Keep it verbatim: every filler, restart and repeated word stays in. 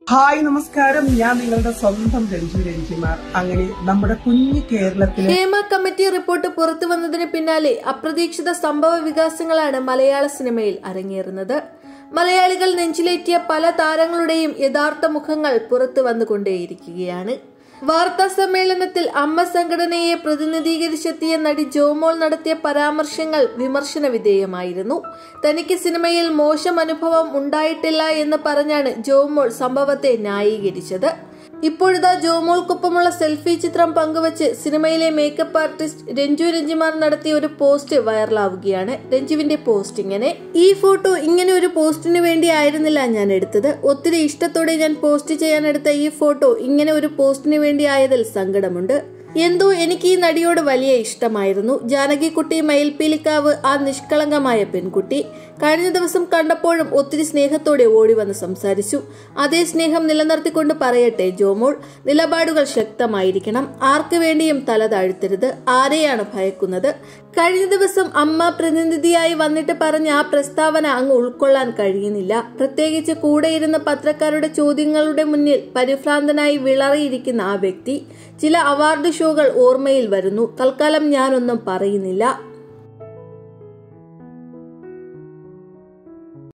Hi നമസ്കാരം, ഞാൻ നിങ്ങളുടെ സ്വന്തം രഞ്ജു രഞ്ജിമാർ. അങ്ങനെ നമ്മുടെ കുഞ്ഞു കേരളത്തിലെ ഹേമ കമ്മിറ്റി റിപ്പോർട്ട് പുറത്തു വന്നതിന് പിന്നാലെ അപ്രതീക്ഷിത സംഭവ വികാസങ്ങളാണ് മലയാള സിനിമയിൽ അരങ്ങേറുന്നത്. മലയാളികൾ നെഞ്ചിലേറ്റിയ പല താരങ്ങളുടെയും യഥാർത്ഥ മുഖങ്ങൾ പുറത്തു വന്നുകൊണ്ടേയിരിക്കുകയാണ്. വാർത്താ സമ്മേളനത്തിൽ അമ്മ സംഘടനയെ പ്രതിനിധീകരിച്ചെത്തിയ നടി ജോമോൾ നടത്തിയ പരാമർശങ്ങൾ വിമർശന വിധേയമായിരുന്നു. തനിക്ക് സിനിമയിൽ മോശം അനുഭവം ഉണ്ടായിട്ടില്ല എന്ന് പറഞ്ഞാണ് ജോമോൾ സംഭവത്തെ ന്യായീകരിച്ചത്. ഇപ്പോഴിതാ ജോമോൾക്കൊപ്പമുള്ള സെൽഫി ചിത്രം പങ്കുവച്ച് സിനിമയിലെ മേക്കപ്പ് ആർട്ടിസ്റ്റ് രഞ്ജു രഞ്ജിമാർ നടത്തിയ ഒരു പോസ്റ്റ് വൈറലാവുകയാണ്. രഞ്ജുവിന്റെ പോസ്റ്റ് ഇങ്ങനെ: ഈ ഫോട്ടോ ഇങ്ങനെ ഒരു പോസ്റ്റിന് വേണ്ടി ആയിരുന്നില്ല ഞാൻ എടുത്തത്. ഒത്തിരി ഇഷ്ടത്തോടെ ഞാൻ പോസ്റ്റ് ചെയ്യാൻ എടുത്ത ഈ ഫോട്ടോ ഇങ്ങനെ ഒരു പോസ്റ്റിന് വേണ്ടി ആയതിൽ സങ്കടമുണ്ട്. എന്തോ എനിക്ക് ഈ നടിയോട് വലിയ ഇഷ്ടമായിരുന്നു. ജാനകിക്കുട്ടി മയിൽപ്പീലിക്കാവ്, ആ നിഷ്കളങ്കമായ പെൺകുട്ടി. കഴിഞ്ഞ ദിവസം കണ്ടപ്പോഴും ഒത്തിരി സ്നേഹത്തോടെ ഓടി വന്ന് സംസാരിച്ചു. അതേ സ്നേഹം നിലനിർത്തിക്കൊണ്ട് പറയട്ടെ ജോമോൾ, നിലപാടുകൾ ശക്തമായിരിക്കണം. ആർക്ക് വേണ്ടിയും തല താഴ്ത്തരുത്. ആരെയാണ് ഭയക്കുന്നത്? കഴിഞ്ഞ ദിവസം അമ്മ പ്രതിനിധിയായി വന്നിട്ട് പറഞ്ഞ ആ പ്രസ്താവന അങ്ങ് ഉൾക്കൊള്ളാൻ കഴിയുന്നില്ല. പ്രത്യേകിച്ച് കൂടെയിരുന്ന പത്രക്കാരുടെ ചോദ്യങ്ങളുടെ മുന്നിൽ പരിഭ്രാന്തനായി വിളറിയിരിക്കുന്ന ആ വ്യക്തി. ചില അവാർഡ് ഷോകൾ ഓർമ്മയിൽ വരുന്നു. തൽക്കാലം ഞാനൊന്നും പറയുന്നില്ല.